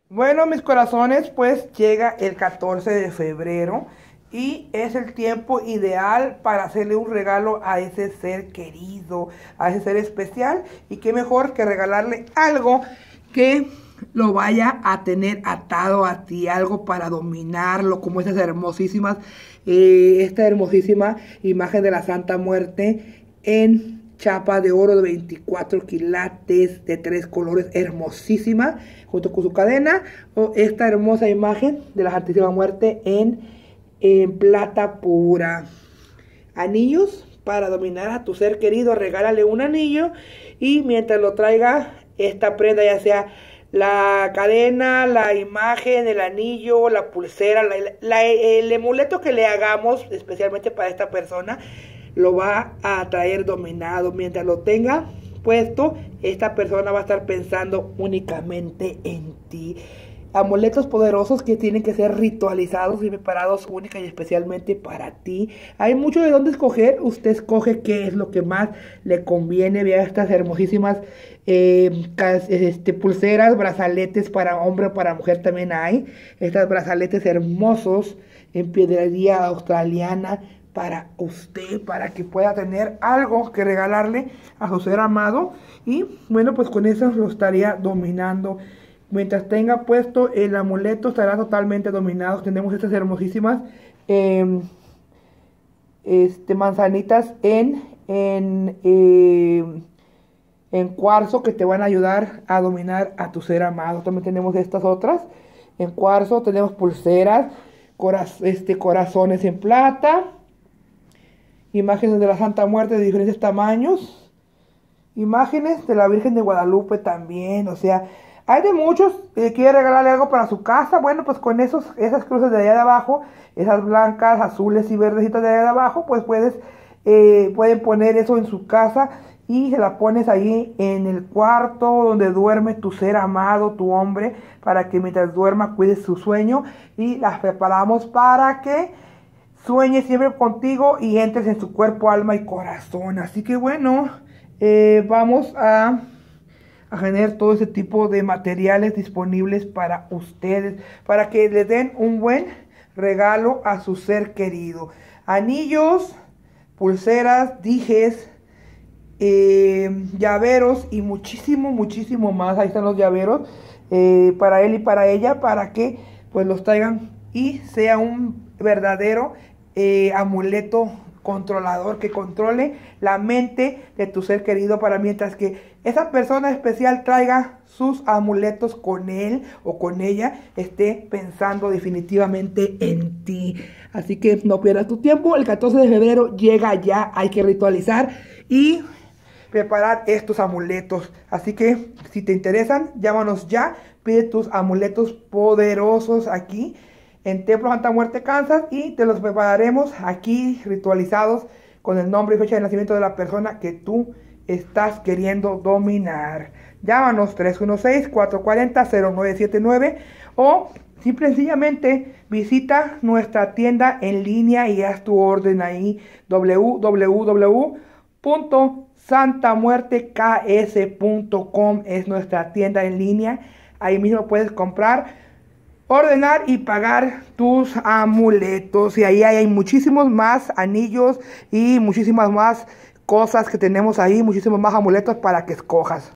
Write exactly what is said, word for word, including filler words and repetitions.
Bueno, mis corazones, pues llega el catorce de febrero y es el tiempo ideal para hacerle un regalo a ese ser querido, a ese ser especial. Y qué mejor que regalarle algo que lo vaya a tener atado a ti, algo para dominarlo, como esas hermosísimas, eh, esta hermosísima imagen de la Santa Muerte en chapa de oro de veinticuatro quilates de tres colores, hermosísima, junto con su cadena, o esta hermosa imagen de la Santísima Muerte en, en plata pura. Anillos para dominar a tu ser querido, regálale un anillo y mientras lo traiga esta prenda, ya sea la cadena, la imagen, el anillo, la pulsera, la, la, el amuleto que le hagamos especialmente para esta persona, lo va a traer dominado. Mientras lo tenga puesto, esta persona va a estar pensando únicamente en ti. Amuletos poderosos que tienen que ser ritualizados y preparados única y especialmente para ti. Hay mucho de dónde escoger. Usted escoge qué es lo que más le conviene. Vea estas hermosísimas eh, este, pulseras, brazaletes para hombre o para mujer también hay. Estos brazaletes hermosos en piedrería australiana para usted, para que pueda tener algo que regalarle a su ser amado. Y bueno, pues con eso lo estaría dominando. Mientras tenga puesto el amuleto estará totalmente dominado. Tenemos estas hermosísimas eh, este, manzanitas en, en, eh, en cuarzo que te van a ayudar a dominar a tu ser amado. También tenemos estas otras en cuarzo. Tenemos pulseras, coraz este, corazones en plata, imágenes de la Santa Muerte de diferentes tamaños, imágenes de la Virgen de Guadalupe también. O sea, hay de muchos que quiere regalarle algo para su casa. Bueno, pues con esos, esas cruces de allá de abajo, esas blancas, azules y verdecitas de allá de abajo, pues puedes, eh, pueden poner eso en su casa y se la pones ahí en el cuarto donde duerme tu ser amado, tu hombre, para que mientras duerma cuides su sueño, y las preparamos para que sueñe siempre contigo y entres en su cuerpo, alma y corazón. Así que bueno, eh, vamos a... a generar todo ese tipo de materiales disponibles para ustedes, para que le den un buen regalo a su ser querido. Anillos, pulseras, dijes, eh, llaveros y muchísimo, muchísimo más. Ahí están los llaveros eh, para él y para ella, para que pues los traigan y sea un verdadero eh, amuleto controlador que controle la mente de tu ser querido, para mientras que esa persona especial traiga sus amuletos con él o con ella, esté pensando definitivamente en ti. Así que no pierdas tu tiempo. El catorce de febrero llega ya. Hay que ritualizar y preparar estos amuletos. Así que si te interesan, llámanos ya. Pide tus amuletos poderosos aquí en Templo Santa Muerte, Kansas, y te los prepararemos aquí ritualizados con el nombre y fecha de nacimiento de la persona que tú estás queriendo dominar. Llámanos tres uno seis, cuatro cuatro cero, cero nueve siete nueve o simple y sencillamente visita nuestra tienda en línea y haz tu orden ahí. w w w punto santa muerte k s punto com es nuestra tienda en línea. Ahí mismo puedes comprar, ordenar y pagar tus amuletos. Y ahí hay muchísimos más anillos y muchísimas más cosas que tenemos ahí, muchísimos más amuletos para que escojas.